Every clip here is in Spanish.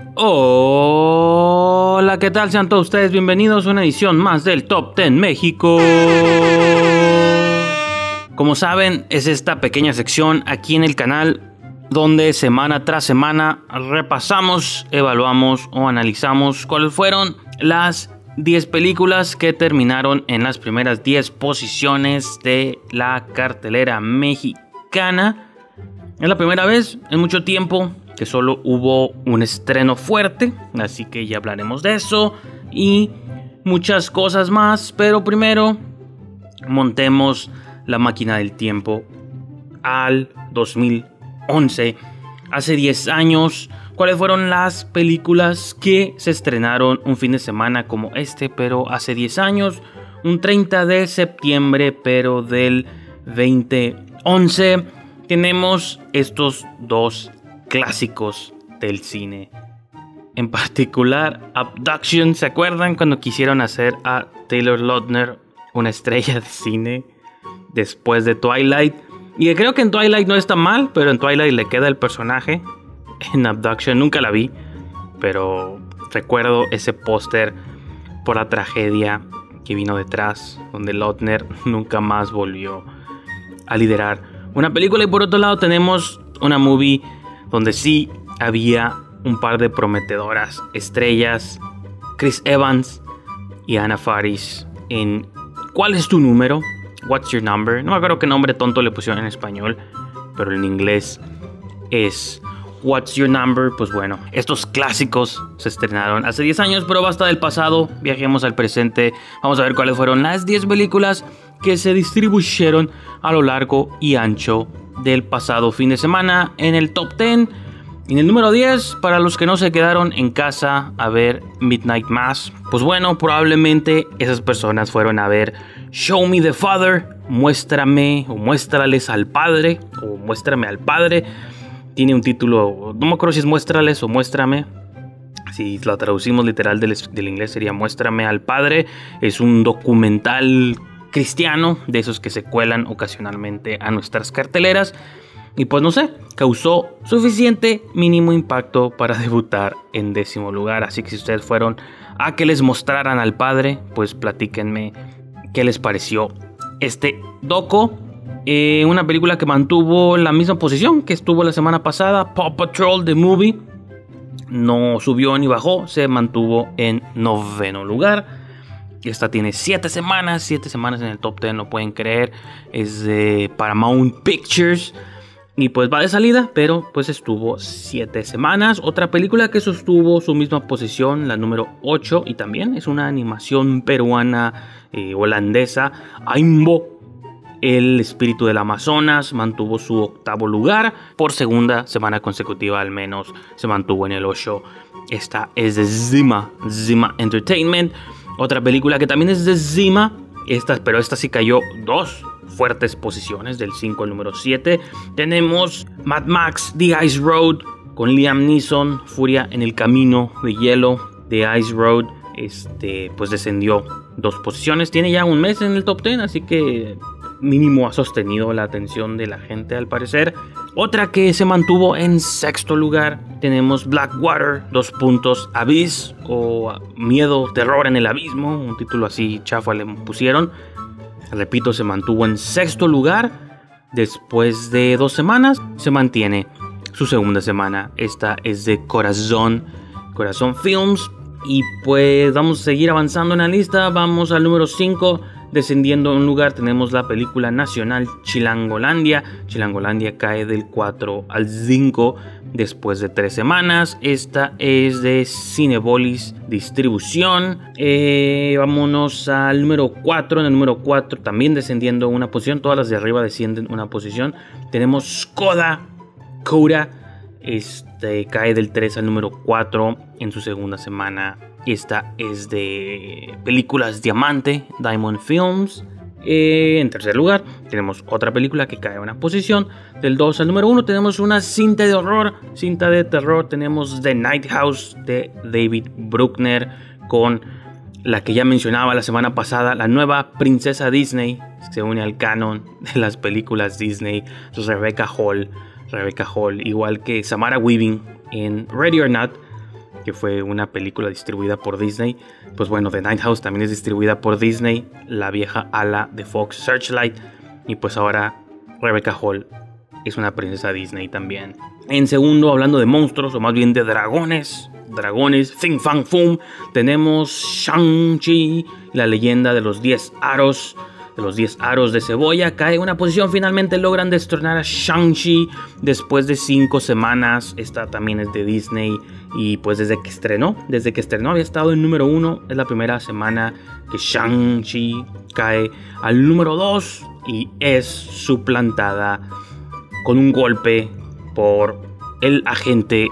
Hola, ¿qué tal? Sean todos ustedes bienvenidos a una edición más del Top 10 México. Como saben, es esta pequeña sección aquí en el canal donde semana tras semana repasamos, evaluamos o analizamos cuáles fueron las 10 películas que terminaron en las primeras 10 posiciones de la cartelera mexicana. Es la primera vez en mucho tiempo que solo hubo un estreno fuerte, así que ya hablaremos de eso y muchas cosas más. Pero primero montemos la máquina del tiempo al 2011, hace 10 años. ¿Cuáles fueron las películas que se estrenaron un fin de semana como este, pero hace 10 años? Un 30 de septiembre, pero del 2011. Tenemos estos dos clásicos del cine. En particular, Abduction. ¿Se acuerdan cuando quisieron hacer a Taylor Lautner una estrella de cine después de Twilight? Y creo que en Twilight no está mal, pero en Twilight le queda el personaje. En Abduction nunca la vi, pero recuerdo ese póster por la tragedia que vino detrás, donde Lautner nunca más volvió a liderar una película. Y por otro lado tenemos una movie donde sí había un par de prometedoras estrellas, Chris Evans y Anna Faris en ¿Cuál es tu número? What's your number? No me acuerdo qué nombre tonto le pusieron en español, pero en inglés es What's your number. Pues bueno, estos clásicos se estrenaron hace 10 años, pero basta del pasado, viajemos al presente. Vamos a ver cuáles fueron las 10 películas que se distribuyeron a lo largo y ancho del pasado fin de semana en el Top 10. En el número 10, para los que no se quedaron en casa a ver Midnight Mass, pues bueno, probablemente esas personas fueron a ver Show Me the Father, muéstrame o muéstrales al Padre, o muéstrame al Padre. Tiene un título, no me acuerdo si es muéstrales o muéstrame. Si lo traducimos literal del inglés sería Muéstrame al Padre. Es un documental cristiano, de esos que se cuelan ocasionalmente a nuestras carteleras. Y pues no sé, causó suficiente mínimo impacto para debutar en 10º lugar. Así que si ustedes fueron a que les mostraran al Padre, pues platíquenme qué les pareció este doco. Una película que mantuvo la misma posición que estuvo la semana pasada, Paw Patrol The Movie. No subió ni bajó, se mantuvo en 9º lugar. Esta tiene 7 semanas en el Top 10, no pueden creer. Es de Paramount Pictures y pues va de salida, pero pues estuvo 7 semanas. Otra película que sostuvo su misma posición, la número 8, y también es una animación peruana holandesa, Aimbo, el espíritu del Amazonas, mantuvo su 8º lugar. Por segunda semana consecutiva al menos se mantuvo en el 8. Esta es de Zima Entertainment. Otra película que también es de Zima, pero esta sí cayó 2 fuertes posiciones, del 5 al número 7. Tenemos Mad Max The Ice Road con Liam Neeson, Furia en el Camino de Hielo. The Ice Road pues descendió 2 posiciones. Tiene ya un mes en el Top 10, así que mínimo ha sostenido la atención de la gente al parecer. Otra que se mantuvo en 6º lugar, tenemos Blackwater, Abyss, o Miedo, Terror en el Abismo, un título así chafa le pusieron. Repito, se mantuvo en 6º lugar. Después de 2 semanas se mantiene su segunda semana. Esta es de Corazón Films. Y pues vamos a seguir avanzando en la lista. Vamos al número 5. Descendiendo un lugar tenemos la película nacional Chilangolandia. Chilangolandia cae del 4 al 5 después de 3 semanas. Esta es de Cinepolis Distribución. Vámonos al número 4. En el número 4 también descendiendo una posición. Todas las de arriba descienden una posición. Tenemos Coda. Cae del 3 al número 4 en su segunda semana. Esta es de Películas Diamante, Diamond Films. En tercer lugar tenemos otra película que cae una posición. Del 2 al número 1 tenemos una cinta de terror. Tenemos The Night House de David Bruckner, con la que ya mencionaba la semana pasada, la nueva princesa Disney. Se une al canon de las películas Disney, Rebecca Hall, igual que Samara Weaving en Ready or Not. que fue una película distribuida por Disney. Pues bueno, The Night House también es distribuida por Disney, la vieja ala de Fox Searchlight. Y pues ahora Rebecca Hall es una princesa Disney también. En segundo, hablando de monstruos, o más bien de dragones, Fin Fang Foom, tenemos Shang-Chi, la leyenda de los 10 aros. De los 10 aros de cebolla, cae una posición. Finalmente logran destronar a Shang-Chi después de 5 semanas. Esta también es de Disney. Y pues desde que estrenó había estado en número 1. Es la primera semana que Shang-Chi cae al número 2 y es suplantada con un golpe por el agente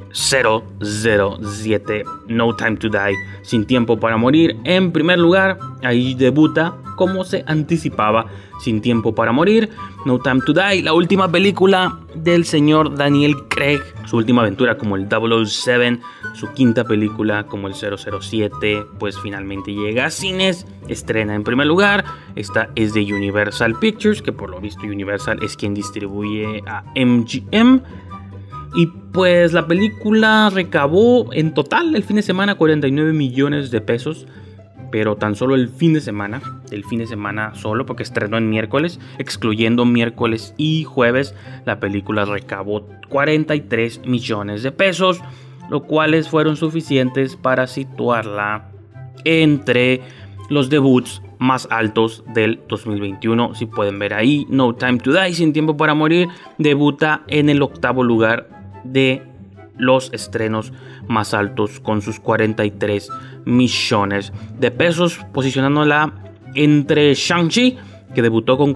007, No Time to Die, Sin Tiempo para Morir. En primer lugar, ahí debuta, como se anticipaba, Sin Tiempo para Morir, No Time to Die, la última película del señor Daniel Craig, su última aventura como el 007, su quinta película como el 007, pues finalmente llega a cines, estrena en primer lugar. Esta es de Universal Pictures, que por lo visto Universal es quien distribuye a MGM. Y pues la película recabó en total el fin de semana 49 millones de pesos. Pero tan solo el fin de semana solo, porque estrenó en miércoles, excluyendo miércoles y jueves, la película recabó 43 millones de pesos, los cuales fueron suficientes para situarla entre los debuts más altos del 2021. Si pueden ver ahí, No Time to Die, Sin Tiempo para Morir, debuta en el 8º lugar de los estrenos más altos con sus 43 millones de pesos, posicionándola entre Shang-Chi, que debutó con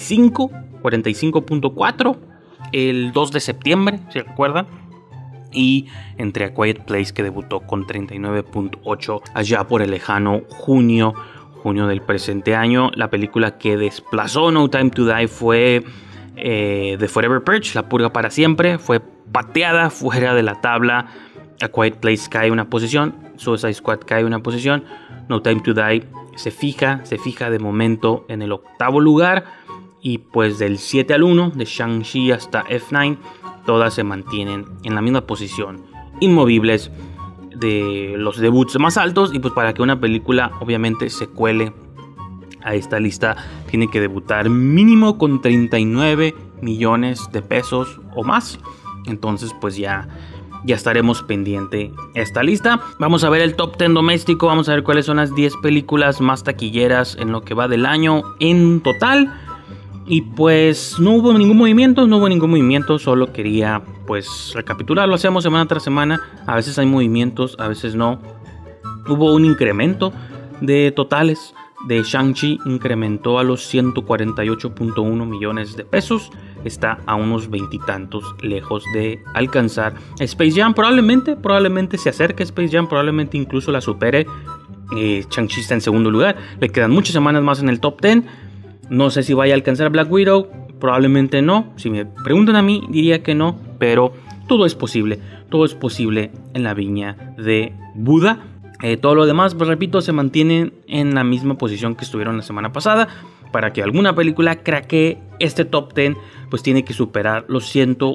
45.4 el 2 de septiembre, si recuerdan, y entre A Quiet Place, que debutó con 39.8 allá por el lejano junio del presente año. La película que desplazó No Time to Die fue The Forever Purge, La Purga para Siempre. Fue pateada fuera de la tabla. A Quiet Place cae una posición, Suicide Squad cae una posición, No Time to Die se fija de momento en el 8º lugar. Y pues del 7 al 1, de Shang-Chi hasta F9, todas se mantienen en la misma posición, inmovibles, de los debuts más altos. Y pues para que una película obviamente se cuele a esta lista, tiene que debutar mínimo con 39 millones de pesos o más. Entonces pues ya estaremos pendiente esta lista. Vamos a ver el top 10 doméstico. Vamos a ver cuáles son las 10 películas más taquilleras en lo que va del año en total. Y pues no hubo ningún movimiento, solo quería pues recapitular. Lo hacemos semana tras semana, a veces hay movimientos, a veces no. Hubo un incremento de totales. De Shang-Chi incrementó a los 148.1 millones de pesos. Está a unos 20 y tantos lejos de alcanzar Space Jam. Probablemente se acerque a Space Jam, probablemente incluso la supere. Shang-Chi está en segundo lugar. Le quedan muchas semanas más en el top 10. No sé si vaya a alcanzar Black Widow. Probablemente no. Si me preguntan a mí, diría que no. Pero todo es posible. Todo es posible en la viña de Buda. Todo lo demás, pues repito, se mantienen en la misma posición que estuvieron la semana pasada. Para que alguna película craquee este top 10, pues tiene que superar los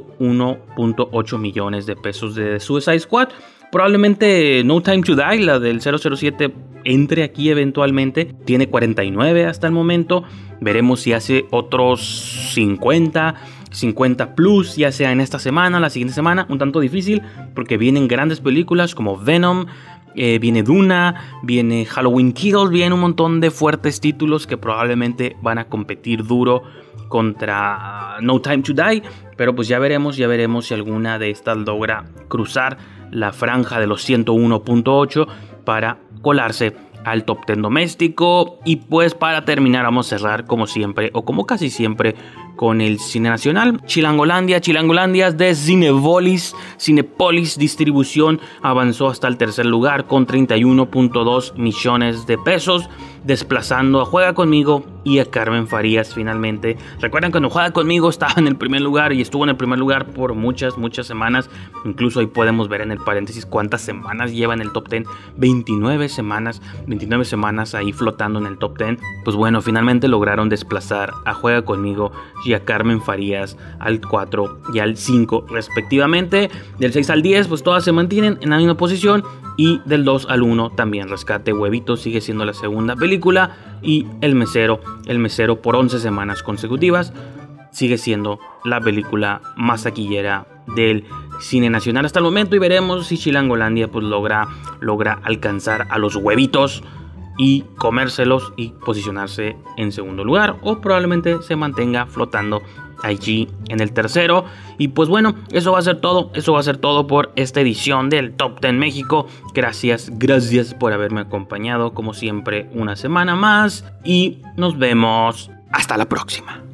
101.8 millones de pesos de Suicide Squad. Probablemente No Time to Die, la del 007, entre aquí eventualmente. Tiene 49 hasta el momento. Veremos si hace otros 50 plus, ya sea en esta semana, la siguiente semana. Un tanto difícil porque vienen grandes películas como Venom. Viene Duna, viene Halloween Kills, viene un montón de fuertes títulos que probablemente van a competir duro contra No Time to Die. Pero pues ya veremos si alguna de estas logra cruzar la franja de los 101.8 para colarse al top 10 doméstico. Y pues para terminar vamos a cerrar como siempre, o como casi siempre, con el cine nacional. Chilangolandia de Cinepolis Distribución avanzó hasta el tercer lugar con 31.2 millones de pesos, desplazando a Juega Conmigo, y a Carmen Farías finalmente. Recuerdan cuando Juega Conmigo estaba en el primer lugar y estuvo en el primer lugar por muchas semanas. Incluso ahí podemos ver en el paréntesis cuántas semanas lleva en el top 10. 29 semanas ahí flotando en el top 10. Pues bueno, finalmente lograron desplazar a Juega Conmigo y a Carmen Farías al 4 y al 5 respectivamente. Del 6 al 10 pues todas se mantienen en la misma posición, y del 2 al 1 también. Rescate Huevito sigue siendo la segunda película, y El Mesero por 11 semanas consecutivas sigue siendo la película más taquillera del cine nacional hasta el momento, y veremos si Chilangolandia pues logra alcanzar a los Huevitos y comérselos y posicionarse en segundo lugar, o probablemente se mantenga flotando allí en el tercero. Y pues bueno, eso va a ser todo por esta edición del Top 10 México. Gracias por haberme acompañado como siempre una semana más, y nos vemos hasta la próxima.